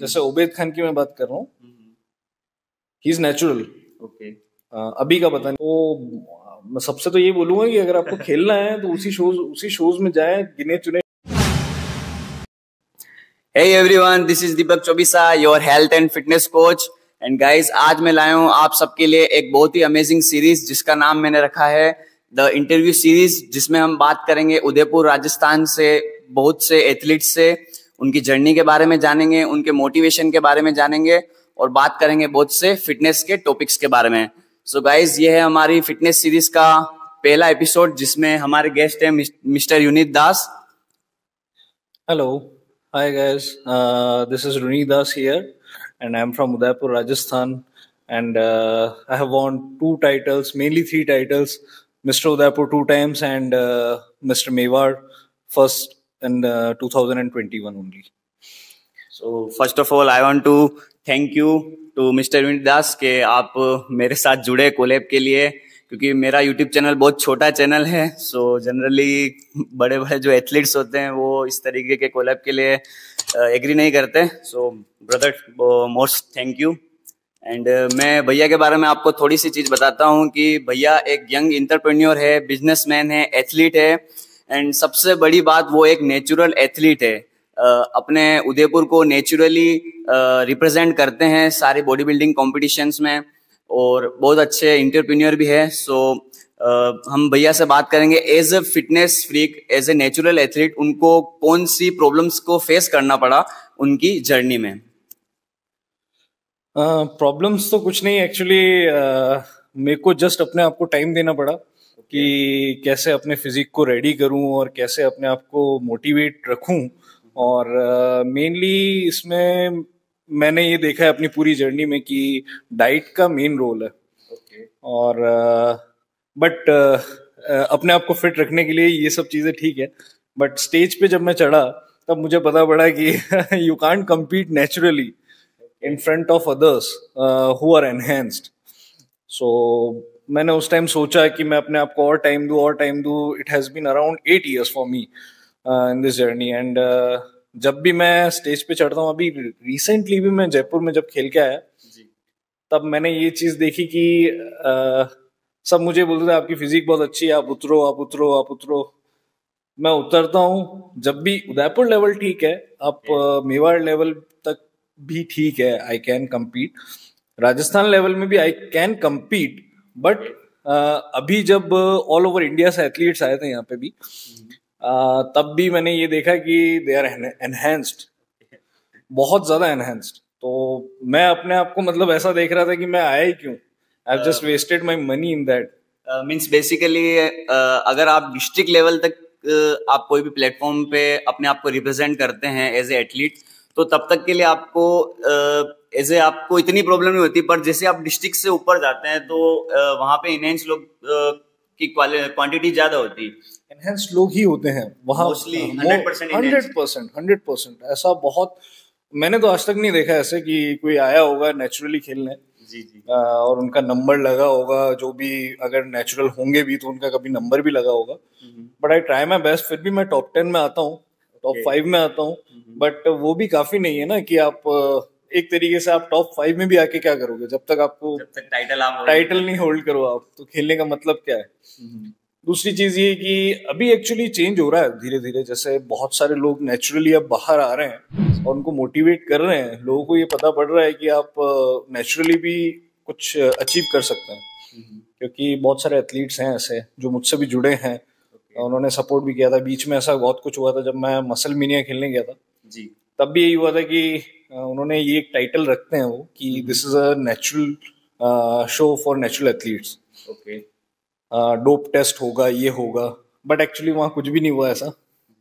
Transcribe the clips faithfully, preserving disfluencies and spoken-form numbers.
जैसे उबैद खान की मैं बात कर रहा हूँ, ही इज नेचुरल। ओके, अभी का पता नहीं। तो मैं सबसे तो ये बोलूंगा कि अगर आपको खेलना है तो उसी शोज उसी शोज में जाएं, गिने चुने। Hey everyone, this is Deepak Chaubisa, your health and fitness coach. And guys, आज मैं लाया हूँ आप सबके लिए एक बहुत ही अमेजिंग सीरीज जिसका नाम मैंने रखा है द इंटरव्यू सीरीज, जिसमें हम बात करेंगे उदयपुर राजस्थान से बहुत से एथलीट्स से, उनकी जर्नी के बारे में जानेंगे, उनके मोटिवेशन के बारे में जानेंगे और बात करेंगे बहुत से फिटनेस के टॉपिक्स के बारे में। सो so गाइज, ये है हमारी फिटनेस सीरीज का पहला एपिसोड जिसमें हमारे गेस्ट है mister Yunit Das. Hello, hi guys, uh, this is Runi Das here and I'm from Udaipur, Rajasthan, and uh, I have won two titles, mainly three titles, Mister Udaipur two times and uh, Mister Mewar first in uh, two thousand twenty-one only. So first of all I want to thank you to Mister Yunit Das के आप मेरे साथ जुड़े collab के लिए, क्योंकि मेरा YouTube channel बहुत छोटा चैनल है। सो जनरली बड़े बड़े जो एथलीट्स होते हैं वो इस तरीके के कोलैब के लिए एग्री नहीं करते। So brother, most thank you. And मैं भैया के बारे में आपको थोड़ी सी चीज बताता हूँ कि भैया एक यंग एंटरप्रेन्योर है, बिजनेसमैन है, एथलीट है, एंड सबसे बड़ी बात वो एक नेचुरल एथलीट है। uh, अपने उदयपुर को नेचुरली रिप्रेजेंट करते हैं सारी बॉडी बिल्डिंग कॉम्पिटिशन्स में और बहुत अच्छे इंटरप्रेन्योर भी है। सो so, uh, हम भैया से बात करेंगे as a fitness freak, as a natural athlete उनको कौन सी प्रॉब्लम्स को फेस करना पड़ा उनकी जर्नी में। प्रॉब्लम्स uh, तो कुछ नहीं एक्चुअली, uh, मेरे को जस्ट अपने आप को टाइम देना पड़ा कि कैसे अपने फिजिक को रेडी करूं और कैसे अपने आप को मोटिवेट रखूं। और मेनली uh, इसमें मैंने ये देखा है अपनी पूरी जर्नी में कि डाइट का मेन रोल है। okay. और बट uh, uh, अपने आप को फिट रखने के लिए ये सब चीजें ठीक है, बट स्टेज पे जब मैं चढ़ा तब मुझे पता पड़ा कि you can't compete naturally in front of others who are enhanced. So मैंने उस टाइम सोचा कि मैं अपने आप को और टाइम दूं और टाइम दूं। It has been around eight years for me in this journey, and जब भी मैं स्टेज पे चढ़ता हूँ, अभी रिसेंटली भी मैं जयपुर में जब खेल के आया जी, तब मैंने ये चीज देखी कि आ, सब मुझे बोलते थे आपकी फिजिक बहुत अच्छी है, आप उतरो आप उतरो आप उतरो। मैं उतरता हूँ, जब भी उदयपुर लेवल ठीक है, आप मेवाड़ लेवल तक भी ठीक है, I can compete. Rajasthan level में भी आई कैन कम्पीट, बट अभी जब ऑल ओवर इंडिया से एथलीट्स आए थे यहाँ पे भी, Uh, तब भी मैंने ये देखा कि दे आर एनहेंस्ड, बहुत ज्यादा एनहेंस्ड। तो मैं अपने आप को मतलब ऐसा देख रहा था कि मैं आया ही क्यों, I have just wasted my money in that. Means basically अगर आप डिस्ट्रिक्ट लेवल तक uh, आप कोई भी प्लेटफॉर्म पे अपने आप को रिप्रेजेंट करते हैं एज ए एथलीट, तो तब तक के लिए आपको एज uh, ए आपको इतनी प्रॉब्लम नहीं होती, पर जैसे आप डिस्ट्रिक्ट से ऊपर जाते हैं तो uh, वहां पे इनहेंस लोग uh, की क्वांटिटी ज्यादा होती है। एनहेंस्ड लोग ही होते हैं वहाँ, हंड्रेड परसेंट हंड्रेड परसेंट ऐसा बहुत मैंने तो आज तक नहीं देखा ऐसे कि कोई आया होगा नेचुरली खेलने जी जी आ, और उनका नंबर लगा होगा, जो भी अगर नेचुरल होंगे भी तो उनका कभी नंबर भी लगा होगा। But I try my best, फिर भी मैं टॉप टेन में आता हूँ, टॉप फाइव में आता हूँ, बट वो भी काफी नहीं है ना कि आप एक तरीके से आप टॉप फाइव में भी आके क्या करोगे जब तक आपको जब तक टाइटल आप टाइटल नहीं होल्ड करो आप, तो खेलने का मतलब क्या है। दूसरी चीज ये कि अभी एक्चुअली चेंज हो रहा है धीरे धीरे, जैसे बहुत सारे लोग नेचुरली अब बाहर आ रहे हैं और उनको मोटिवेट कर रहे हैं, लोगों को ये पता पड़ रहा है कि आप नेचुरली भी कुछ अचीव कर सकते हैं। क्योंकि बहुत सारे एथलीट्स हैं ऐसे जो मुझसे भी जुड़े हैं, उन्होंने सपोर्ट भी किया था। बीच में ऐसा बहुत कुछ हुआ था जब मैं मसल मीनिया खेलने गया था जी, तब भी यही हुआ था कि उन्होंने ये एक टाइटल रखते हैं वो कि this is a natural show for natural athletes. Okay, dope test होगा, ये होगा, बट एक्चुअली वहाँ कुछ भी नहीं हुआ ऐसा।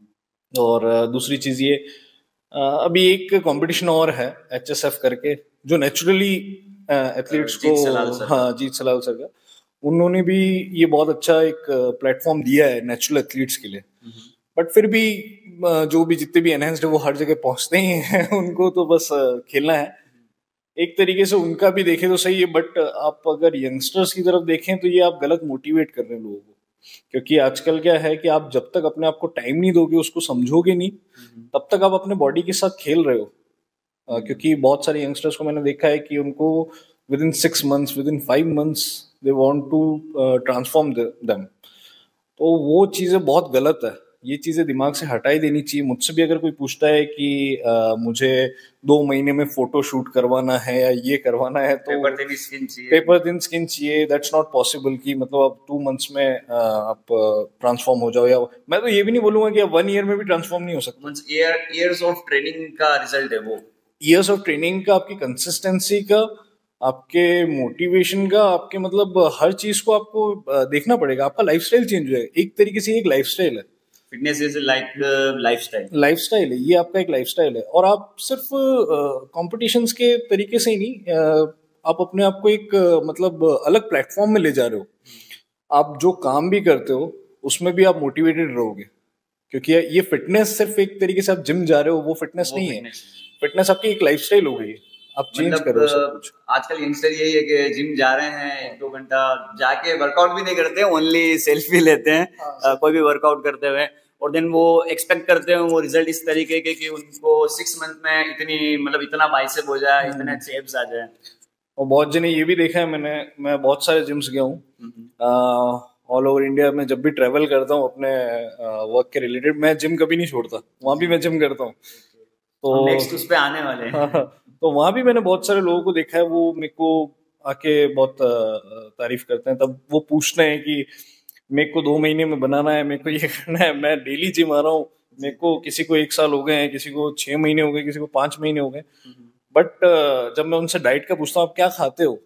और uh, दूसरी चीज ये, uh, अभी एक कंपटीशन और है एच एस एफ करके, जो नेचुरली एथलीट्स को, हाँ जीत सलाल सर का, उन्होंने भी ये बहुत अच्छा एक प्लेटफॉर्म दिया है नेचुरल एथलीट्स के लिए। बट फिर भी uh, जो भी जितने भी एनहेंस्ड है वो हर जगह पहुंचते ही हैं उनको तो बस uh, खेलना है। एक तरीके से उनका भी देखें तो सही है, बट आप अगर यंगस्टर्स की तरफ देखें तो ये आप गलत मोटिवेट कर रहे हैं लोगों को। क्योंकि आजकल क्या है कि आप जब तक अपने आप को टाइम नहीं दोगे, उसको समझोगे नहीं, तब तक आप अपने बॉडी के साथ खेल रहे हो। uh, क्योंकि बहुत सारे यंगस्टर्स को मैंने देखा है कि उनको within six months within five months they want to transform them. तो वो चीज़ें बहुत गलत है, ये चीज़ें दिमाग से हटाई देनी चाहिए। मुझसे भी अगर कोई पूछता है कि आ, मुझे दो महीने में फोटो शूट करवाना है या ये करवाना है तो पेपर थिन स्किन चाहिए, पेपर थिन स्किन चाहिए, दैट्स नॉट पॉसिबल कि मतलब आप टू मंथ्स में आ, आप ट्रांसफॉर्म हो जाओ। या मैं तो ये भी नहीं बोलूंगा कि आप वन ईयर में भी ट्रांसफॉर्म नहीं हो सकता। ईयर ईयर्स ऑफ ट्रेनिंग का रिजल्ट है वो, ईयर्स ऑफ ट्रेनिंग का, आपकी कंसिस्टेंसी का, आपके मोटिवेशन का, आपके मतलब हर चीज को आपको देखना पड़ेगा। आपका लाइफस्टाइल चेंज हो जाएगा, एक तरीके से एक लाइफस्टाइल है। Fitness is like lifestyle, lifestyle है ये, आपका एक लाइफस्टाइल है। और आप सिर्फ कॉम्पिटिशन्स के तरीके से ही नहीं, uh, आप अपने आप को एक uh, मतलब अलग प्लेटफॉर्म में ले जा रहे हो। आप जो काम भी करते हो उसमें भी आप मोटिवेटेड रहोगे, क्योंकि ये फिटनेस सिर्फ एक तरीके से आप जिम जा रहे हो वो फिटनेस नहीं है। फिटनेस आपकी एक लाइफस्टाइल हो गई, आप चेंज मतलब, करो सब कुछ। आजकल यंगस्टर यही है कि जिम जा रहे हैं, एक दो घंटा जाके वर्कआउट भी नहीं करते, ओनली सेल्फी लेते हैं। हाँ, कोई भी वर्कआउट करते हुए, और देन वो एक्सपेक्ट करते हैं वो रिजल्ट इस तरीके के कि उनको सिक्स मंथ में इतनी मतलब इतना बाइसेप हो जाए, इतने अच्छे एब्स आ जाए। और बहुत जने ये भी देखा है मैंने, मैं बहुत सारे जिम्स गया हूँ ऑल ओवर इंडिया में। जब भी ट्रेवल करता हूँ अपने वर्क के रिलेटेड, मैं जिम कभी नहीं छोड़ता, वहां भी मैं जिम करता हूँ। तो नेक्स्ट उस पे आने वाले हैं। तो वहां भी मैंने बहुत सारे लोगों को देखा है, वो मेरे को आके बहुत तारीफ करते हैं। तब वो पूछते हैं कि मेरे को दो महीने में बनाना है, मेरे को ये करना है, मैं डेली जिम आ रहा हूँ। मेरे को किसी को एक साल हो गए हैं, किसी को छह महीने हो गए, किसी को पांच महीने हो गए। बट जब मैं उनसे डाइट का पूछता हूँ आप क्या खाते हो,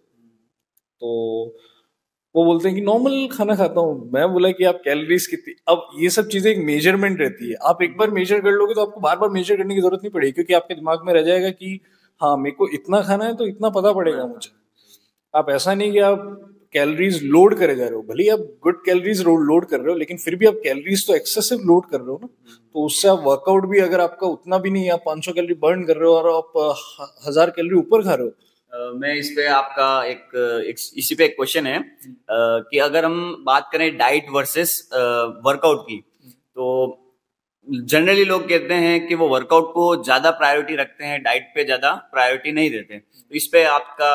तो वो बोलते हैं कि नॉर्मल खाना खाता हूँ। मैं बोला कि आप कैलोरीज कितनी, अब ये सब चीजें एक मेजरमेंट रहती है। आप एक बार मेजर कर लोगे तो आपको बार बार मेजर करने की जरूरत नहीं पड़ेगी, क्योंकि आपके दिमाग में रह जाएगा कि हाँ मेरे को इतना खाना है तो इतना पता पड़ेगा मुझे। आप ऐसा नहीं कि आप कैलोरीज लोड करे जा रहे हो, भले ही आप गुड कैलोरीज लोड कर रहे हो, लेकिन फिर भी आप कैलोरीज तो एक्सेसिव लोड कर रहे हो ना। तो उससे आप वर्कआउट भी अगर आपका उतना भी नहीं है, आप पाँच सौ कैलोरी बर्न कर रहे हो और आप हजार कैलोरी ऊपर खा रहे हो। Uh, मैं इस पे आपका एक, एक इसी पे एक क्वेश्चन है uh, कि अगर हम बात करें डाइट वर्सेस वर्कआउट की, तो जनरली लोग कहते हैं कि वो वर्कआउट को ज्यादा प्रायोरिटी रखते हैं, डाइट पे ज्यादा प्रायोरिटी नहीं देते। तो इस पे आपका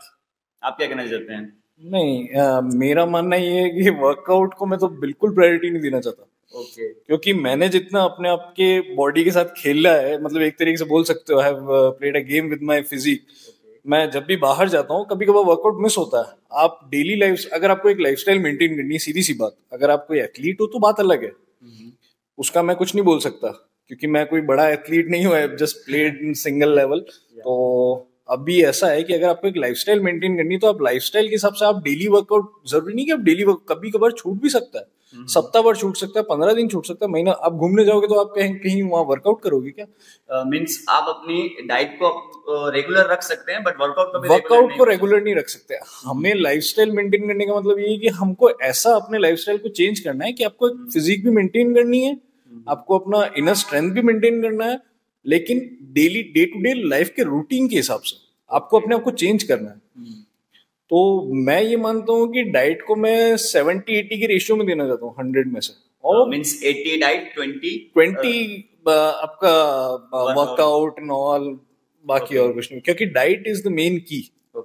आप क्या कहना चाहते हैं? नहीं, आ, मेरा मानना ये है कि वर्कआउट को मैं तो बिल्कुल प्रायोरिटी नहीं देना चाहता। Okay okay. क्योंकि मैंने जितना अपने आप के बॉडी के साथ खेला है, मतलब एक तरीके से बोल सकते हो, I have played a game with my physique. मैं जब भी बाहर जाता हूँ कभी कभार वर्कआउट मिस होता है। आप डेली लाइफ, अगर आपको एक लाइफस्टाइल मेंटेन करनी है, सीधी सी बात, अगर आप कोई एथलीट हो तो बात अलग है, उसका मैं कुछ नहीं बोल सकता, क्योंकि मैं कोई बड़ा एथलीट नहीं हूँ, I just played in single level. तो अभी ऐसा है कि अगर आपको एक लाइफस्टाइल मेंटेन करनी है तो आप लाइफस्टाइल के हिसाब से आप डेली वर्कआउट, जरूरी नहीं कि आप डेली वर्क, कभी कभार छूट भी सकता है, सप्ताह भर छूट सकता है, पंद्रह दिन छूट सकता है, महीना। आप घूमने जाओगे तो आप कहीं कहीं वहां वर्कआउट करोगे क्या? मींस uh, आप अपनी डाइट को रेगुलर रख सकते हैं, बट वर्कआउट को वर्कआउट को रेगुलर नहीं रख सकते। हमें लाइफस्टाइल मेंटेन करने का मतलब ये है कि हमको ऐसा अपने लाइफस्टाइल को चेंज करना है कि आपको फिजिक भी मेंटेन करनी है, आपको अपना इनर स्ट्रेंथ भी मेंटेन करना है, लेकिन daily day to day life के रूटीन के हिसाब से आपको अपने आप को चेंज करना है। तो मैं ये मानता हूँ कि डाइट को मैं सेवेंटी एटी के रेशियो में देना चाहता हूँ, हंड्रेड में से। और means eighty diet, twenty twenty आपका वर्कआउट एंड ऑल, बाकी और कुछ नहीं, क्योंकि डाइट इज द मेन की।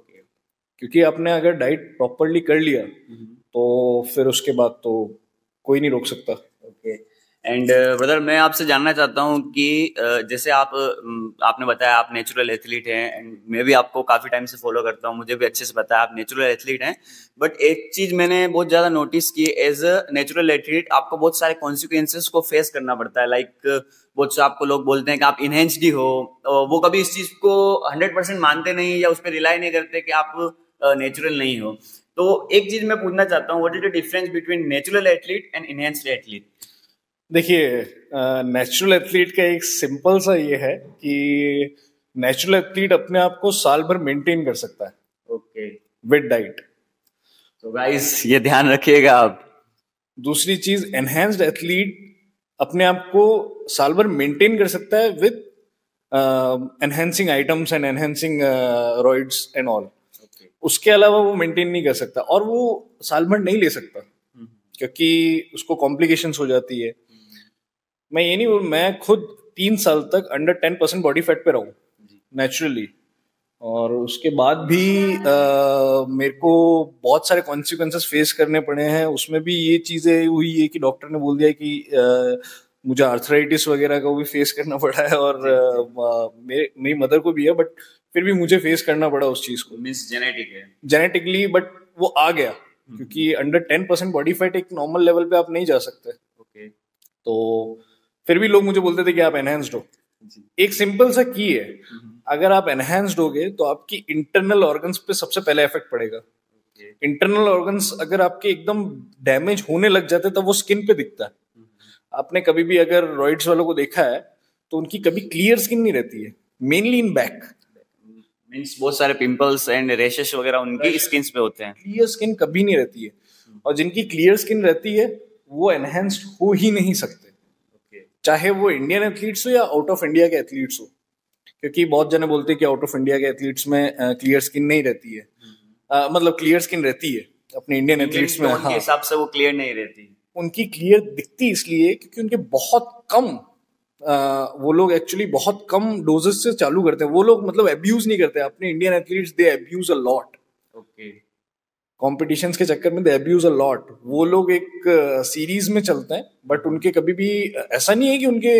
क्योंकि आपने अगर डाइट प्रॉपरली कर लिया तो फिर उसके बाद तो कोई नहीं रोक सकता। ओके एंड ब्रदर, मैं आपसे जानना चाहता हूँ कि uh, जैसे आप uh, आपने बताया आप नेचुरल एथलीट हैं, एंड मैं भी आपको काफी टाइम से फॉलो करता हूँ, मुझे भी अच्छे से पता है आप नेचुरल एथलीट हैं। बट एक चीज मैंने बहुत ज्यादा नोटिस की, एज अ नेचुरल एथलीट आपको बहुत सारे कॉन्सिक्वेंसेस को फेस करना पड़ता है। लाइक like, बहुत से आपको लोग बोलते हैं कि आप इनहेंस्ड ही हो, वो कभी इस चीज को हंड्रेड परसेंट मानते नहीं या उस पर रिलाई नहीं करते कि आप नेचुरल uh, नहीं हो। तो एक चीज मैं पूछना चाहता हूँ, what is the difference between natural athlete and enhanced athlete? देखिए, नेचुरल एथलीट का एक सिंपल सा ये है कि नेचुरल एथलीट अपने आप को साल भर मेंटेन कर सकता है, ओके, विद डाइट। तो गाइस ये ध्यान रखिएगा आप। दूसरी चीज, एनहेंस्ड एथलीट अपने आप को साल भर मेंटेन कर सकता है with enhancing items and enhancing roids and all. उसके अलावा वो मेंटेन नहीं कर सकता, और वो साल भर नहीं ले सकता क्योंकि उसको कॉम्प्लिकेशंस हो जाती है। मैं ये नहीं बोल, मैं खुद तीन साल तक under ten percent body fat पे रहूं, नेचुरली। और उसके बाद भी आ, मेरे को बहुत सारे कॉन्सिक्वेंसेस फेस करने पड़े हैं। उसमें भी ये चीजें हुई है कि डॉक्टर ने बोल दिया कि आ, मुझे आर्थराइटिस वगैरह का भी फेस करना पड़ा है, और आ, मेरे मेरी मदर को भी है, बट फिर भी मुझे फेस करना पड़ा उस चीज को। मींस जेनेटिक है, जेनेटिकली, बट वो आ गया क्योंकि under ten percent body fat एक नॉर्मल लेवल पे आप नहीं जा सकते। ओके। तो फिर भी लोग मुझे बोलते थे कि आप एनहेंस्ड हो। एक सिंपल सा की है, अगर आप एनहेंस्ड होगे तो आपकी इंटरनल ऑर्गन्स पे सबसे पहले इफेक्ट पड़ेगा। इंटरनल ऑर्गन्स अगर आपके एकदम डैमेज होने लग जाते तब वो स्किन पे दिखता है। आपने कभी भी अगर रॉइड्स वालों को देखा है तो उनकी कभी क्लियर स्किन नहीं रहती है, मेनली इन बैक। मींस बहुत सारे पिंपल्स एंड रैशेस वगैरह उनकी स्किन पे होते हैं। क्लियर स्किन कभी नहीं रहती है, और जिनकी क्लियर स्किन रहती है वो एनहेंस्ड हो ही नहीं सकते, चाहे वो इंडियन एथलीट्स हो या आउट ऑफ इंडिया के एथलीट्स हो। क्योंकि बहुत जने बोलते हैं कि आउट ऑफ इंडिया के एथलीट्स में क्लियर स्किन नहीं रहती है, आ, मतलब क्लियर स्किन रहती है अपने इंडियन एथलीट्स में। उनके हिसाब से वो क्लियर नहीं रहती। उनकी क्लियर दिखती इसलिए क्योंकि उनके बहुत कम आ, वो लोग एक्चुअली बहुत कम डोजेस से चालू करते हैं। वो लोग मतलब अब्यूज नहीं करते। अपने Indian athletes they abuse a lot. Okay. Competitions के चक्कर में दे अब्यूज अ लॉट। वो लोग एक सीरीज uh, में चलते हैं, बट उनके कभी भी ऐसा नहीं है कि उनके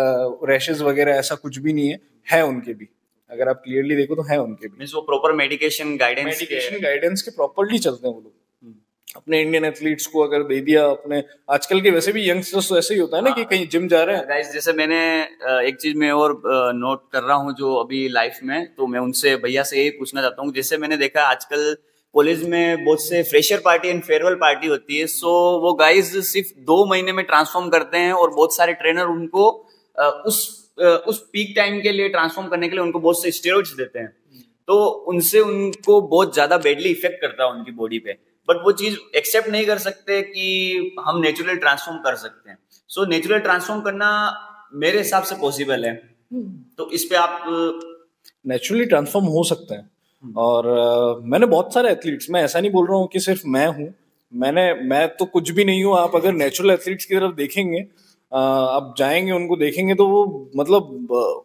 रैशेस uh, वगैरह ऐसा कुछ भी नहीं है, है उनके भी। अगर आप क्लियरली देखो तो है उनके भी। मींस वो proper medication guidance medication guidance के प्रॉपरली चलते हैं वो लोग। अपने इंडियन एथलीट्स को अगर दे दिया अपने, आजकल के वैसे भी यंगस्टर्स तो ऐसे ही होता है ना कि कहीं जिम जा रहे हैं। गाइस, जैसे मैंने एक चीज में और नोट कर रहा हूँ जो अभी लाइफ में, तो मैं उनसे भैया से यही पूछना चाहता हूँ। जैसे मैंने देखा आजकल कॉलेज में बहुत से fresher party and farewell party होती है, सो वो गाइस सिर्फ दो महीने में ट्रांसफॉर्म करते हैं, और बहुत सारे ट्रेनर उनको उस उस पीक टाइम के लिए ट्रांसफॉर्म करने के लिए उनको बहुत से स्टेरॉइड्स देते हैं, तो उनसे उनको बहुत ज्यादा बैडली इफेक्ट करता है उनकी बॉडी पे। बट वो चीज एक्सेप्ट नहीं कर सकते कि हम नेचुरल ट्रांसफॉर्म कर सकते हैं। सो नेचुरल ट्रांसफॉर्म करना मेरे हिसाब से पॉसिबल है, तो इस पे आप नेचुरली ट्रांसफॉर्म हो सकते हैं। और uh, मैंने बहुत सारे एथलीट्स, मैं ऐसा नहीं बोल रहा हूँ कि सिर्फ मैं हूँ, मैंने मैं तो कुछ भी नहीं हूँ। आप अगर नेचुरल एथलीट्स की तरफ देखेंगे, uh, आप जाएंगे उनको देखेंगे तो वो मतलब uh,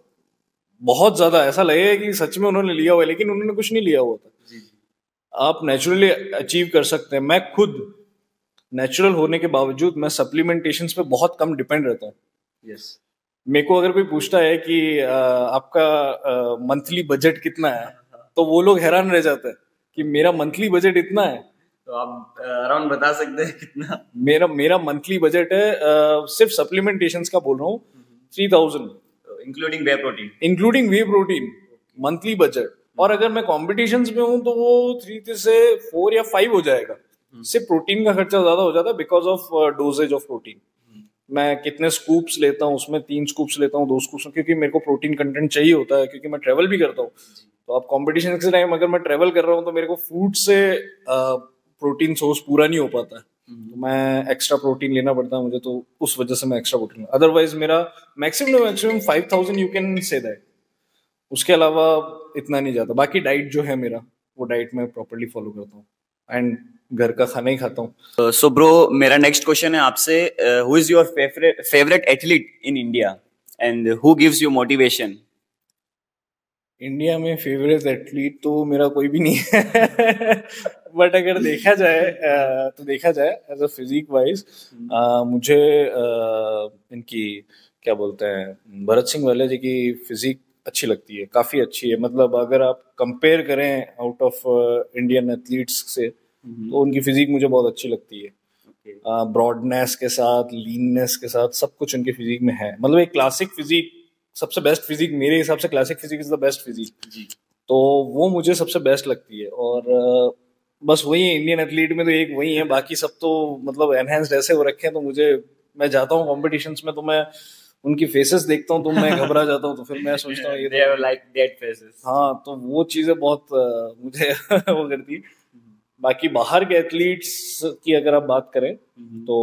बहुत ज्यादा ऐसा लगेगा कि सच में उन्होंने लिया हुआ है, लेकिन उन्होंने कुछ नहीं लिया हुआ था। आप नेचुरली अचीव कर सकते हैं। मैं खुद नेचुरल होने के बावजूद मैं सप्लीमेंटेशंस पे बहुत कम डिपेंड रहता हूँ। yes. मेरे को अगर कोई पूछता है कि आ, आपका मंथली बजट कितना है, तो वो लोग हैरान रह जाते हैं कि मेरा मंथली बजट इतना है। तो आप अराउंड बता सकते हैं कितना? मेरा मेरा मंथली बजट है, आ, सिर्फ सप्लीमेंटेशंस का बोल रहा हूँ, three thousand including whey protein. Including whey protein monthly budget. और अगर मैं कॉम्पिटिशन्स में हूँ तो वो थ्री से फोर या फाइव हो जाएगा। सिर्फ प्रोटीन का खर्चा ज्यादा हो जाता है because of doses of protein. मैं कितने स्कूप्स लेता हूँ, उसमें तीन स्कूप्स लेता हूँ, दो स्कूप्स, क्योंकि मेरे को प्रोटीन कंटेंट चाहिए होता है, क्योंकि मैं ट्रेवल भी करता हूँ। तो अब कॉम्पिटिशन के टाइम अगर मैं ट्रेवल कर रहा हूँ तो मेरे को फूड से प्रोटीन सोर्स पूरा नहीं हो पाता है, तो मैं एक्स्ट्रा प्रोटीन लेना पड़ता है मुझे, तो उस वजह से मैं एक्स्ट्रा प्रोटीन। अदरवाइज मेरा maximum maximum five thousand you can say that. उसके अलावा इतना नहीं जाता। बाकी डाइट जो है मेरा, वो डाइट मैं प्रॉपर्ली फॉलो करता हूँ एंड घर का खाना ही खाता हूँ। सो ब्रो, मेरा नेक्स्ट क्वेश्चन है आपसे, who is your favourite favourite athlete in India and who gives you motivation? India में फेवरेट एथलीट तो मेरा कोई भी नहीं है बट अगर देखा जाए तो देखा जाए एज अ फिजिक वाइज, मुझे इनकी क्या बोलते हैं, भरत सिंह वाले जी की फिजिक अच्छी लगती है, काफी अच्छी है। मतलब अगर आप कंपेयर करें आउट ऑफ इंडियन एथलीट्स से, तो उनकी फिजिक मुझे बहुत अच्छी लगती है। ब्रॉडनेस के साथ, लीननेस के साथ, सब कुछ उनकी फिजिक में है। मतलब एक क्लासिक फिजिक, सबसे बेस्ट फिजिक मेरे हिसाब से classic physique is the best physique, तो वो मुझे सबसे बेस्ट लगती है। और बस वही है इंडियन एथलीट में, तो एक वही है, बाकी सब तो मतलब एनहेंस्ड ऐसे हो रखे हैं। तो मुझे, मैं जाता हूँ कॉम्पिटिशन्स में तो मैं उनकी फेसेस देखता हूँ तो मैं घबरा जाता हूँ, तो फिर मैं सोचता हूँ ये तो लाइक डेड फेसेस। हाँ, तो वो चीजें बहुत uh, मुझे वो करती। बाकी बाहर के एथलीट्स की अगर आप बात करें तो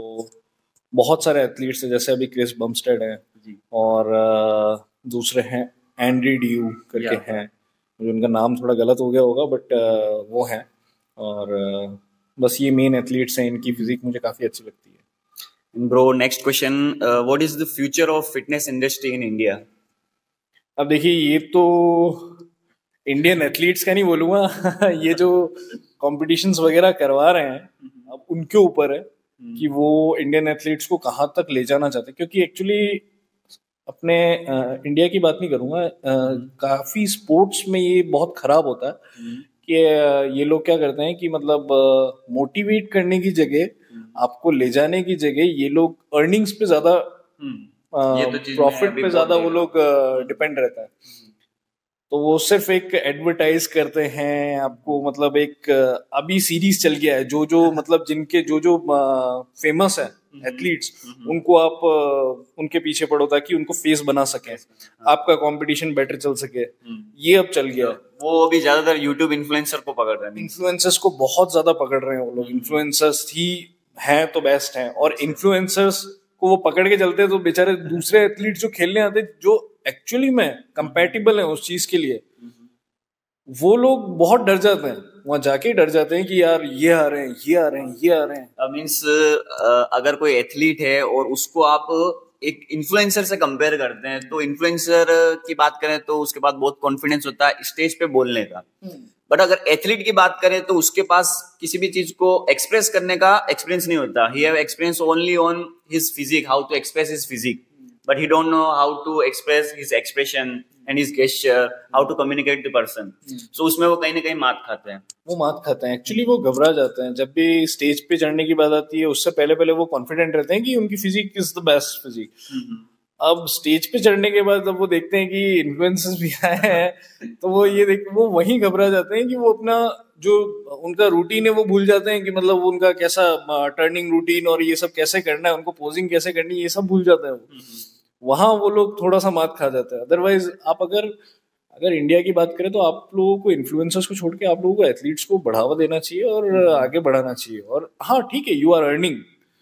बहुत सारे एथलीट्स हैं, जैसे अभी क्रिस बमस्टेड हैं और uh, दूसरे हैं एंड्री ड्यू करके हैं, मुझे उनका नाम थोड़ा गलत हो गया होगा, बट uh, वो हैं। और uh, बस ये मेन एथलीट्स हैं, इनकी फिजिक मुझे काफी अच्छी लगती है। Bro, next question, uh, what is the future of fitness industry in India? अब देखिए, ये तो इंडियन एथलीट्स का नहीं बोलूंगा ये जो कॉम्पिटिशन्स वगैरह करवा रहे हैं, अब उनके ऊपर है कि वो इंडियन एथलीट्स को कहाँ तक ले जाना चाहते हैं। क्योंकि एक्चुअली अपने आ, इंडिया की बात नहीं करूंगा, आ, काफी स्पोर्ट्स में ये बहुत खराब होता है कि आ, ये लोग क्या करते हैं कि मतलब मोटिवेट करने की जगह, आपको ले जाने की जगह, ये लोग अर्निंग्स पे ज्यादा, प्रॉफिट पे ज्यादा वो लोग डिपेंड रहता है। तो वो सिर्फ एक एडवर्टाइज करते हैं आपको, मतलब एक अभी सीरीज चल गया है, जो जो मतलब जिनके जो जो फेमस है एथलीट्स, उनको आप उनके पीछे पड़ो ताकि उनको फेस बना सके, आपका कंपटीशन बेटर चल सके। ये अब चल गया है। वो अभी ज्यादातर यूट्यूब इन्फ्लुएंसर को पकड़ रहे हैं, इन्फ्लुएंसर्स को बहुत ज्यादा पकड़ रहे हैं वो लोग। इन्फ्लुएंसर्स ही हैं तो बेस्ट हैं, और इन्फ्लुएंसर्स को वो पकड़ के चलते हैं तो बेचारे दूसरे एथलीट जो खेलने आते जो एक्चुअली में कंपैटिबल है उस चीज के लिए, वो लोग बहुत डर जाते हैं, वहां जाके डर जाते हैं कि यार ये आ रहे हैं, ये आ रहे हैं, ये आ रहे हैं। मीन्स अगर कोई एथलीट है और उसको आप एक इन्फ्लुएंसर से कंपेयर करते हैं, तो इन्फ्लुएंसर की बात करें तो उसके पास बहुत कॉन्फिडेंस होता है स्टेज पे बोलने का, बट अगर एथलीट की बात करें तो उसके पास किसी भी चीज को एक्सप्रेस करने का एक्सपीरियंस नहीं होता। He have experience only on his physique, how to express his physique, but he don't know how to express his expression and his gesture, how to communicate the person. So उसमें वो कहीं ना कहीं मात खाते हैं। वो मात खाते हैं एक्चुअली, वो घबरा जाते हैं जब भी स्टेज पे चढ़ने की बात आती है। उससे पहले पहले वो कॉन्फिडेंट रहते हैं कि उनकी physique is the best physique. अब स्टेज पे चढ़ने के बाद जब वो देखते हैं कि इन्फ्लुएंसर्स भी आए हैं, तो वो ये देख वो वहीं घबरा जाते हैं कि वो अपना जो उनका रूटीन है वो भूल जाते हैं कि मतलब उनका कैसा टर्निंग रूटीन और ये सब कैसे करना है, उनको पोजिंग कैसे करनी है, ये सब भूल जाते हैं वो। वहां वो लोग थोड़ा सा मात खा जाते हैं। अदरवाइज आप अगर अगर इंडिया की बात करें तो आप लोगों को इन्फ्लुएंसर्स को छोड़ के आप लोगों को एथलीट्स को बढ़ावा देना चाहिए और आगे बढ़ाना चाहिए। और हाँ ठीक है, you are earning,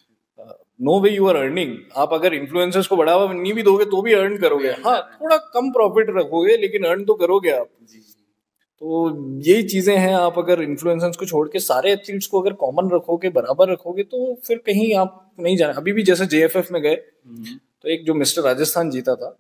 no way you are earning. आप अगर इन्फ्लुएंसर्स को बढ़ावा नहीं भी दोगे तो भी अर्न करोगे, हाँ थोड़ा कम प्रॉफिट रखोगे लेकिन अर्न तो करोगे आप। तो यही चीजें हैं। आप अगर इन्फ्लुएंसर्स को छोड़ के सारे एथलीट्स को अगर कॉमन रखोगे, बराबर रखोगे, तो फिर कहीं आप नहीं जाना। अभी भी जैसे जेएफएफ में गए तो एक जो मिस्टर राजस्थान जीता था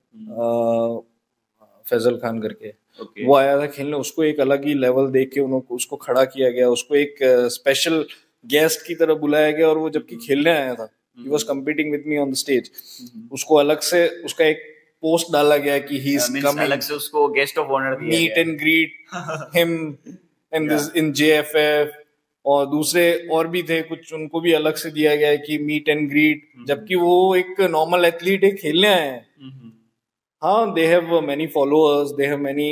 फैजल खान करके, okay. वो आया था खेलने, उसको एक अलग ही लेवल देख के उनको उसको खड़ा किया गया, उसको एक स्पेशल गेस्ट की तरह बुलाया गया, और वो जबकि खेलने आया था, he was competing with me on the stage, उसको अलग से उसका एक पोस्ट डाला गया कि he is coming, अलग से उसको गेस्ट ऑफ ऑनर दिया meet and greet him in this in J F F, और दूसरे और भी थे कुछ, उनको भी अलग से दिया गया है कि मीट एंड ग्रीट, जबकि वो एक नॉर्मल एथलीट है, खेलने आए हैं। हाँ, they have many followers, they have many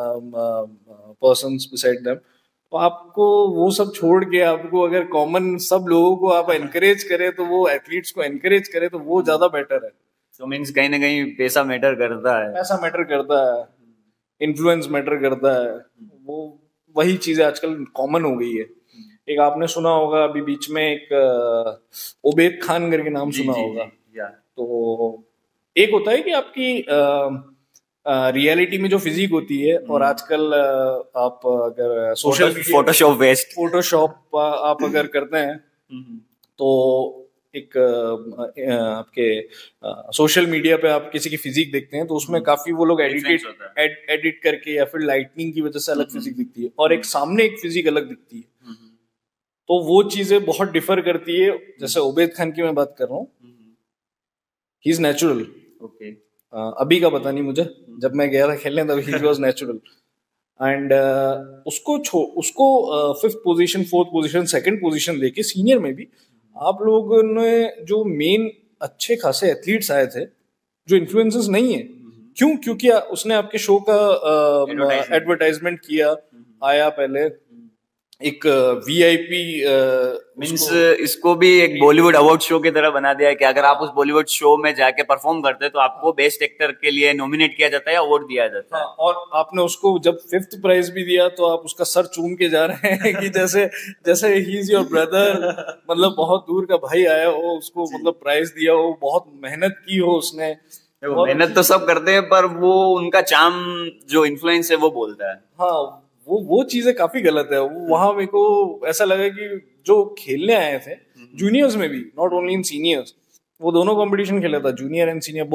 persons beside them. तो आपको वो सब छोड़ के आपको अगर कॉमन सब लोगों को आप एनकरेज करें, तो वो एथलीट्स को एनकरेज करें तो वो ज्यादा बेटर है। तो मीन्स कहीं ना कहीं पैसा मैटर करता है, पैसा मैटर करता है, इन्फ्लुएंस मैटर करता है, वो वही चीजें आजकल कॉमन हो गई है। एक आपने सुना होगा अभी बीच में एक उबैद खान करके नाम सुना होगा। तो एक होता है कि आपकी रियलिटी में जो फिजिक होती है, और आजकल आप अगर सोशल फोटोशॉप वेस्ट फोटोशॉप आप अगर करते हैं तो एक आपके सोशल मीडिया पे आप किसी की फिजिक देखते हैं तो उसमें काफी वो लोग एडिटेड एडिट करके या फिर लाइटनिंग की वजह से अलग फिजिक दिखती है, और एक सामने एक फिजिक अलग दिखती है। तो वो चीजें बहुत डिफर करती है। जैसे उबैद खान की मैं बात कर रहा हूँ, ही इज नेचुरल। ओके, अभी का पता नहीं मुझे, जब मैं गया था खेलने तब ही वाज नेचुरल। एंड उसको छो उसको fifth position, fourth position, second position देके सीनियर में भी आप लोगों ने जो मेन अच्छे खासे एथलीट्स आए थे जो इन्फ्लुएंसर्स नहीं है, क्यों? क्योंकि उसने आपके शो का एडवर्टाइजमेंट किया, आया पहले एक वीआईपी मींस इसको भी एक बॉलीवुड अवार्ड शो की तरह बना दिया है कि अगर आप उस बॉलीवुड शो में जाके परफॉर्म करते हैं तो आपको बेस्ट एक्टर के लिए नॉमिनेट किया जाता है या अवार्ड दिया जाता है। हाँ, और आपने उसको जब फिफ्थ प्राइज भी दिया तो आप उसका सर चूम के जा रहे हैं कि जैसे जैसे ही इज योर ब्रदर, मतलब बहुत दूर का भाई आया हो, उसको मतलब प्राइज दिया हो, बहुत मेहनत की हो उसने। मेहनत तो सब करते हैं पर वो उनका चार्म जो इन्फ्लुएंस है वो बोलता है। हाँ, वो वो चीजें काफी गलत है। वहां मेरे को ऐसा लगा कि जो खेलने आए थे जूनियर्स में भी, नॉट ओनली इन सीनियर्स, वो दोनों कंपटीशन खेला था, जूनियर एंड सीनियर बोथ,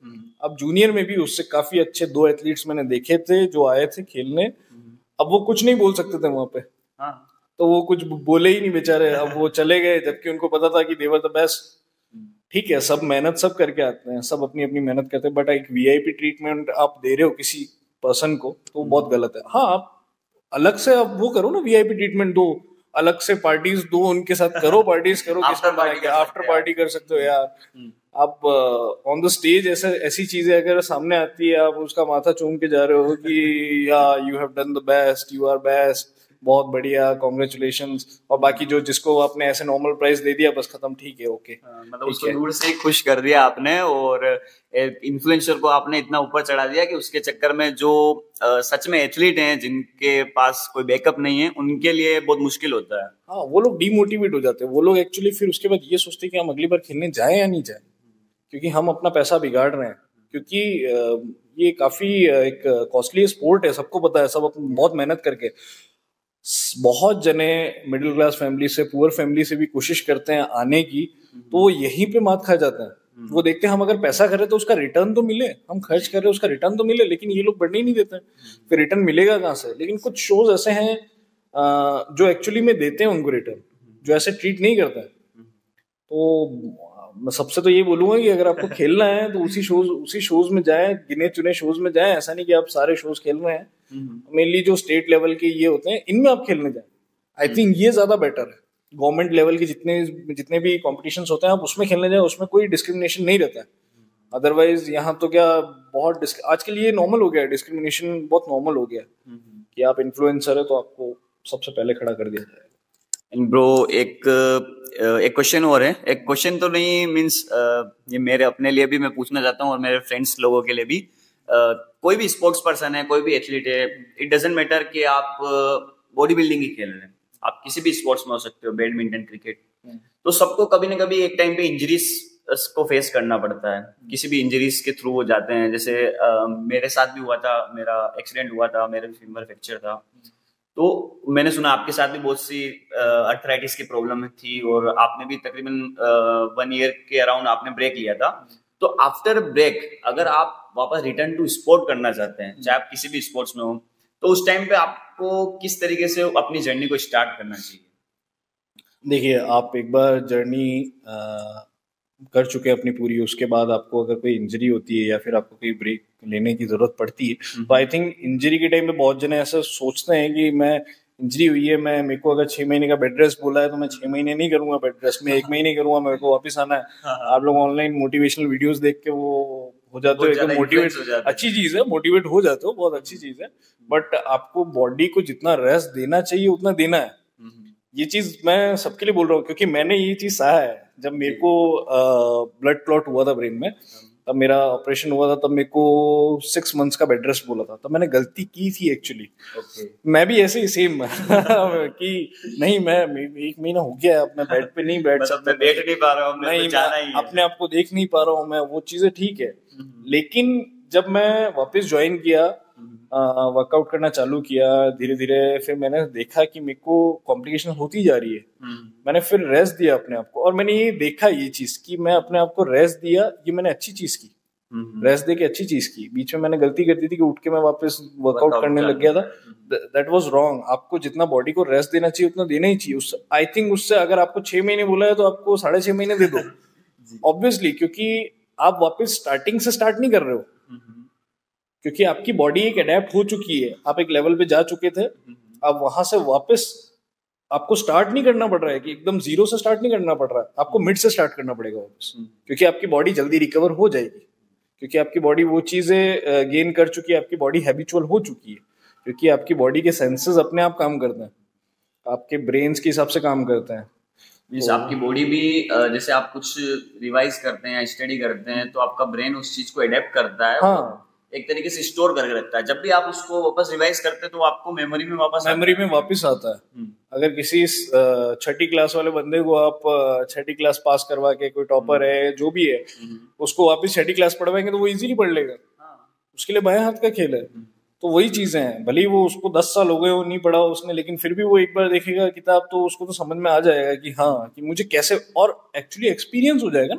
अब जूनियर में भी उससे काफी अच्छे दो एथलीट्स मैंने देखे थे जो आए थे खेलने। अब वो कुछ नहीं बोल सकते थे वहां पे, हाँ। तो वो कुछ बोले ही नहीं बेचारे। अब वो चले गए जबकि उनको पता था कि दे वर द बेस्ट। ठीक है, सब मेहनत सब करके आते हैं, सब अपनी अपनी मेहनत करते हैं, बट एक वीआईपी ट्रीटमेंट आप दे रहे हो किसी पर्सन को तो बहुत गलत है। हाँ, आप अलग से आप वो करो ना, वीआईपी ट्रीटमेंट दो, अलग से पार्टीज दो, उनके साथ करो, पार्टीज करो, आफ्टर पार्टी आफ्टर पार्टी कर सकते हो यार। आप ऑन द स्टेज ऐसे ऐसी चीजें अगर सामने आती है, आप उसका माथा चूम के जा रहे हो कि या you have done the best, you are best, बहुत बढ़िया, कॉन्ग्रेचुलेशंस, और बाकी जो जिसको आपने ऐसे नॉर्मल प्राइस दे दिया बस खत्म, ठीक है, ओके। मतलब उसको दूर से ही खुश कर दिया आपने, और इन्फ्लुएंसर को आपने इतना ऊपर चढ़ा दिया कि उसके चक्कर में जो आ, सच में एथलीट हैं जिनके पास कोई बैकअप नहीं है उनके लिए बहुत मुश्किल होता है। हाँ, वो लोग डीमोटिवेट हो जाते हैं। वो लोग एक्चुअली फिर उसके बाद ये सोचते हैं कि हम अगली बार खेलने जाए या नहीं जाए, क्योंकि हम अपना पैसा बिगाड़ रहे हैं। क्योंकि ये काफी एक कॉस्टली स्पोर्ट है, सबको पता है, सब बहुत मेहनत करके, बहुत जने मिडिल क्लास फैमिली से, पुअर फैमिली से भी कोशिश करते हैं आने की, तो वो यहीं पे मात खा जाते हैं। वो देखते हैं हम अगर पैसा करें तो उसका रिटर्न तो मिले, हम खर्च कर रहे हैं उसका रिटर्न तो मिले, लेकिन ये लोग बढ़ने ही नहीं देते हैं। फिर रिटर्न मिलेगा कहाँ से? लेकिन कुछ शोज ऐसे हैं जो एक्चुअली में देते हैं उनको रिटर्न, जो ऐसे ट्रीट नहीं करता है। तो मैं सबसे तो ये बोलूंगा कि अगर आपको खेलना है तो उसी शोज उसी शोज में जाएं, गिने चुने शोज में जाएं। ऐसा नहीं कि आप सारे शोज खेल रहे हैं, मेनली जो स्टेट लेवल के ये होते हैं इनमें आप खेलने जाएं। आई थिंक ये ज्यादा बेटर है। गवर्नमेंट लेवल के जितने जितने भी कॉम्पिटिशंस होते हैं आप उसमें खेलने जाए, उसमें कोई डिस्क्रिमिनेशन नहीं रहता है। अदरवाइज यहाँ तो क्या बहुत आजकल ये नॉर्मल हो गया है, डिस्क्रिमिनेशन बहुत नॉर्मल हो गया है कि आप इन्फ्लुएंसर है तो आपको सबसे पहले खड़ा कर दिया जाएगा। एंड ब्रो, एक एक क्वेश्चन और है, एक क्वेश्चन तो नहीं मींस ये मेरे अपने लिए भी मैं पूछना चाहता हूँ और मेरे फ्रेंड्स लोगों के लिए भी। uh, कोई भी स्पोर्ट्स पर्सन है, कोई भी एथलीट है, इट डजंट मैटर कि आप बॉडी बिल्डिंग ही खेल रहे हैं, आप किसी भी स्पोर्ट्स में हो सकते हो, बैडमिंटन, क्रिकेट, तो सबको कभी ना कभी एक टाइम पे इंजरीज को फेस करना पड़ता है। किसी भी इंजरीज के थ्रू वो जाते हैं। जैसे uh, मेरे साथ भी हुआ था, मेरा एक्सीडेंट हुआ था, मेरे फीमर फ्रैक्चर था। तो मैंने सुना आपके साथ भी बहुत सी अर्थराइटिस की प्रॉब्लम थी और आपने भी तकरीबन वन ईयर के अराउंड आपने ब्रेक लिया था। तो आफ्टर ब्रेक अगर आप वापस रिटर्न टू स्पोर्ट करना चाहते हैं, चाहे आप किसी भी स्पोर्ट्स में हो, तो उस टाइम पे आपको किस तरीके से अपनी जर्नी को स्टार्ट करना चाहिए? देखिए, आप एक बार जर्नी कर चुके हैं अपनी पूरी, उसके बाद आपको अगर कोई इंजरी होती है या फिर आपको कोई ब्रेक लेने की जरूरत पड़ती है, तो आई थिंक इंजरी के टाइम पे बहुत जने ऐसा सोचते हैं कि मैं इंजरी हुई है, मैं मेरे को अगर छह महीने का बेड रेस्ट बोला है तो मैं छह महीने नहीं करूंगा बेड रेस्ट, मैं एक महीने करूंगा, मेरे को वापस आना है। आप लोग ऑनलाइन मोटिवेशनल वीडियोस देख के वो हो जाते हो, मोटिवेट, अच्छी चीज है, मोटिवेट हो जाते हो, बहुत अच्छी चीज है, बट आपको बॉडी को जितना रेस्ट देना चाहिए उतना देना है। ये चीज मैं सबके लिए बोल रहा हूँ क्योंकि मैंने ये चीज सहा है। जब मेरे को ब्लड क्लॉट हुआ था ब्रेन में, तब मेरा ऑपरेशन हुआ था, तब मेरे को सिक्स मंथ्स का बेड रेस्ट बोला था, तब मैंने गलती की थी एक्चुअली। okay. मैं भी ऐसे ही सेम कि नहीं, मैं एक महीना हो गया अपने बेड पे नहीं बैठ सकता, मैं बैठ नहीं पा रहा हूँ, नहीं, जाना ही है, अपने आप को देख नहीं पा रहा हूँ मैं, वो चीजें ठीक है। लेकिन जब मैं वापस ज्वाइन किया, वर्कआउट करना चालू किया धीरे धीरे, फिर मैंने देखा कि मेरे को कॉम्प्लिकेशन होती जा रही है। मैंने फिर रेस्ट दिया अपने आप को, और मैंने ये देखा ये चीज कि मैं अपने आप को रेस्ट दिया, ये मैंने अच्छी चीज की, रेस्ट दे के अच्छी चीज की। बीच में मैंने गलती कर दी थी कि उठ के मैं वापस वर्कआउट करने लग गया था, दैट वाज रॉन्ग। आपको जितना बॉडी को रेस्ट देना चाहिए उतना देना ही चाहिए। उससे आई थिंक उससे अगर आपको छह महीने बोला है तो आपको साढ़े छह महीने दे दो ऑब्वियसली, क्योंकि आप वापस स्टार्टिंग से स्टार्ट नहीं कर रहे हो, क्योंकि आपकी बॉडी एक अडेप्ट हो चुकी है, आप एक लेवल पे जा चुके थे, अब वहां से वापस आपको स्टार्ट नहीं करना पड़ रहा है कि एकदम जीरो से स्टार्ट नहीं करना पड़ रहा है, आपको मिड से स्टार्ट करना पड़ेगा वापस, क्योंकि आपकी बॉडी जल्दी रिकवर हो जाएगी, क्योंकि आपकी बॉडी वो चीजें गेन कर चुकी है, आपकी बॉडी हैबिचुअल हो चुकी है, क्योंकि आपकी बॉडी के सेंसेस अपने आप काम करते हैं, आपके ब्रेन्स के हिसाब से काम करते हैं। तो आपकी बॉडी भी जैसे आप कुछ रिवाइज करते हैं, स्टडी करते हैं, तो आपका ब्रेन उस चीज को अडेप्ट करता है, हाँ, एक तरीके से स्टोर करके रखता है। जब भी आप उसको वापस रिवाइज करते हैं तो आपको मेमोरी में वापस मेमोरी में वापस आता है। अगर किसी छठी क्लास वाले बंदे को आप छठी क्लास पास करवा के, कोई टॉपर है जो भी है, उसको वापस छठी क्लास पढ़वाएंगे तो वो इजीली पढ़ लेगा, उसके लिए बाएं हाथ का खेल है। तो वही चीजें हैं, भले ही वो उसको दस साल हो गए वो नहीं पढ़ा उसने, लेकिन फिर भी वो एक बार देखेगा किताब तो उसको तो समझ में आ जाएगा कि हाँ, कि मुझे कैसे, और एक्चुअली एक्सपीरियंस हो जाएगा ना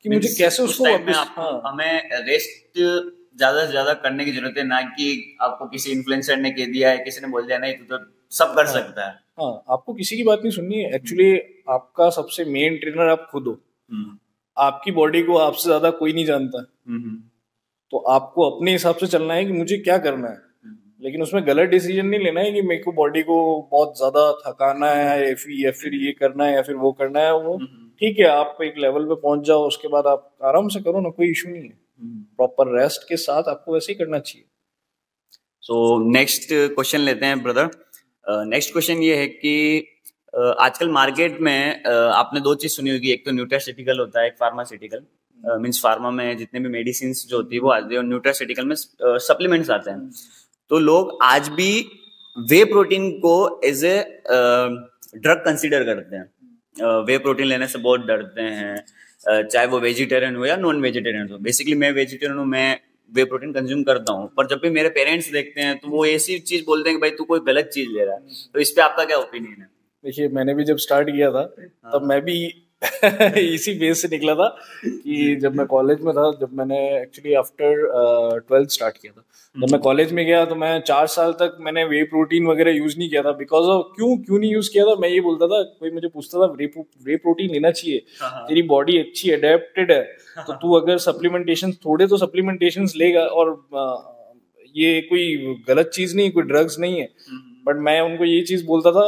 कि मुझे कैसे उस उसको टाइम में वापस, आप, हाँ हमें रेस्ट ज्यादा से ज्यादा करने की जरूरत है, ना कि आपको किसी इन्फ्लुएंसर ने कह दिया है, किसी ने बोल दिया नहीं तू तो सब कर हाँ सकता है। हाँ, आपको किसी की बात नहीं सुननी है एक्चुअली। आपका सबसे मेन ट्रेनर आप खुद हो। हम्म आपकी बॉडी को आपसे ज्यादा कोई नहीं जानता, हम्म तो आपको अपने हिसाब से चलना है कि मुझे क्या करना है। लेकिन उसमें गलत डिसीजन नहीं लेना है कि मेरे को बॉडी को बहुत ज्यादा थकाना है या फिर या फिर ये करना है या फिर वो करना है। वो ठीक है, आप एक लेवल पे पहुंच जाओ, उसके बाद आप आराम से करो ना, कोई इशू नहीं है। प्रॉपर रेस्ट के साथ आपको वैसे ही करना चाहिए। सो नेक्स्ट क्वेश्चन लेते हैं ब्रदर। नेक्स्ट क्वेश्चन ये है कि uh, आजकल मार्केट में uh, आपने दो चीज सुनी होगी, एक तो न्यूट्रास्यूटिकल होता है, एक फार्मास्यूटिकल। मींस फार्मा में जितने भी मेडिसिन जो होती है वो आती है, और न्यूट्रास्यूटिकल में सप्लीमेंट्स आते हैं। तो लोग आज भी वे प्रोटीन को एज ए ड्रग कंसीडर करते हैं। वे प्रोटीन लेने से बहुत डरते हैं, uh, चाहे वो वेजिटेरियन हो या नॉन वेजिटेरियन हो। बेसिकली मैं वेजिटेरियन हूँ, मैं वे प्रोटीन कंज्यूम करता हूँ, पर जब भी मेरे पेरेंट्स देखते हैं तो वो ऐसी चीज बोलते हैं कि भाई तू कोई गलत चीज ले रहा है। तो इस पे आपका क्या ओपिनियन है? देखिए, मैंने भी जब स्टार्ट किया था तब मैं भी इसी बेस से निकला था कि जब मैं कॉलेज में था, जब मैंने एक्चुअली आफ्टर ट्वेल्थ स्टार्ट किया था, जब मैं कॉलेज में गया तो मैं चार साल तक मैंने वे प्रोटीन वगैरह यूज नहीं किया था। बिकॉज ऑफ क्यों क्यों नहीं यूज किया था, मैं ये बोलता था, कोई मुझे पूछता था वे वे प्रोटीन लेना चाहिए, तेरी बॉडी अच्छी अडेप्टेड है, तो तू अगर सप्लीमेंटेशन थोड़े तो सप्लीमेंटेशन लेगा, और ये कोई गलत चीज नहीं, कोई ड्रग्स नहीं है। बट मैं उनको ये चीज बोलता था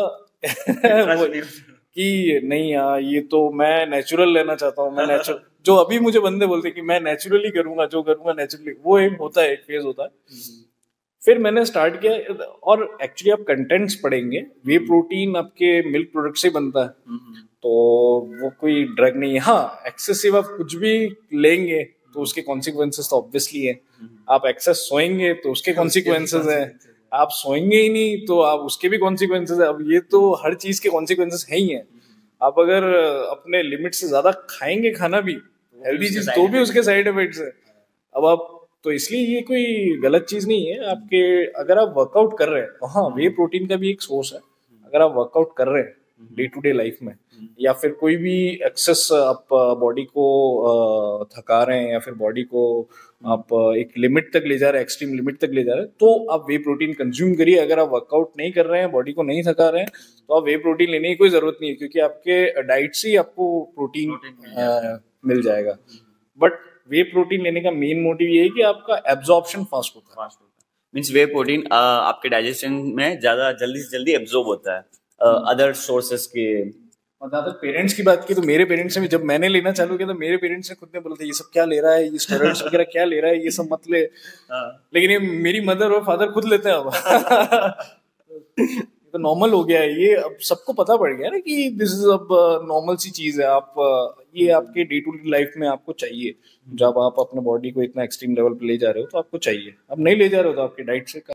कि नहीं यार, ये तो मैं नेचुरल लेना चाहता हूँ, मैं नेचुरल जो अभी मुझे बंदे बोलते कि मैं नेचुरली करूंगा, जो करूंगा नेचुरली, वो एक होता है, एक फेज होता है। फिर मैंने स्टार्ट किया, और एक्चुअली आप कंटेंट्स पढ़ेंगे, वे प्रोटीन आपके मिल्क प्रोडक्ट से बनता है, तो वो कोई ड्रग नहीं है। हाँ, एक्सेसिव आप कुछ भी लेंगे तो उसके कॉन्सिक्वेंसेस तो ऑब्वियसली है। आप एक्सेस सोएंगे तो उसके कॉन्सिक्वेंसेस है, आप सोएंगे ही नहीं तो आप उसके भी कॉन्सिक्वेंसेस है। अब ये तो हर चीज के कॉन्सिक्वेंसेस है ही है। आप अगर अपने लिमिट से ज्यादा खाएंगे खाना भी हेल्दी चीज, तो भी उसके साइड इफेक्ट्स है। अब आप तो इसलिए ये कोई गलत चीज नहीं है आपके, अगर आप वर्कआउट कर रहे हैं तो हाँ, वे प्रोटीन का भी एक सोर्स है। अगर आप वर्कआउट कर रहे हैं डे टू डे लाइफ में, या फिर कोई भी एक्सेस आप बॉडी को थका रहे हैं, या फिर बॉडी को आप एक लिमिट तक ले जा रहे हैं, एक्सट्रीम लिमिट तक ले जा रहे हैं, तो आप वे प्रोटीन कंज्यूम करिए। अगर आप वर्कआउट नहीं कर रहे हैं, बॉडी को नहीं थका रहे हैं, तो आप वे प्रोटीन लेने की कोई जरूरत नहीं है, क्योंकि आपके डाइट से ही आपको प्रोटीन, प्रोटीन मिल जाएगा। बट वे प्रोटीन लेने का मेन मोटिव ये है कि आपका एब्जॉर्प्शन फास्ट होता है। फास्ट होता है मींस वे प्रोटीन आपके डाइजेशन में ज्यादा जल्दी से जल्दी एब्जॉर्ब होता है अदर uh, सोर्सेस के। और ज्यादा पेरेंट्स की बात की तो मेरे पेरेंट्स ने, जब मैंने लेना चालू किया तो मेरे पेरेंट्स ने खुद ने बोला था ये सब क्या ले रहा है, ये स्टेरॉइड्स वगैरह क्या ले रहा है, ये सब मत ले। लेकिन ये मेरी मदर और फादर खुद लेते हैं अब। तो नॉर्मल हो गया है ये, अब सबको पता पड़ गया ना कि दिस इज अब नॉर्मल सी चीज है। आप ये आपके डे टू डे लाइफ में आपको चाहिए। जब आप अपने बॉडी को इतना एक्सट्रीम लेवल पे ले जा रहे हो तो आपको चाहिए, अब नहीं ले जा रहे हो तो आपके डाइट से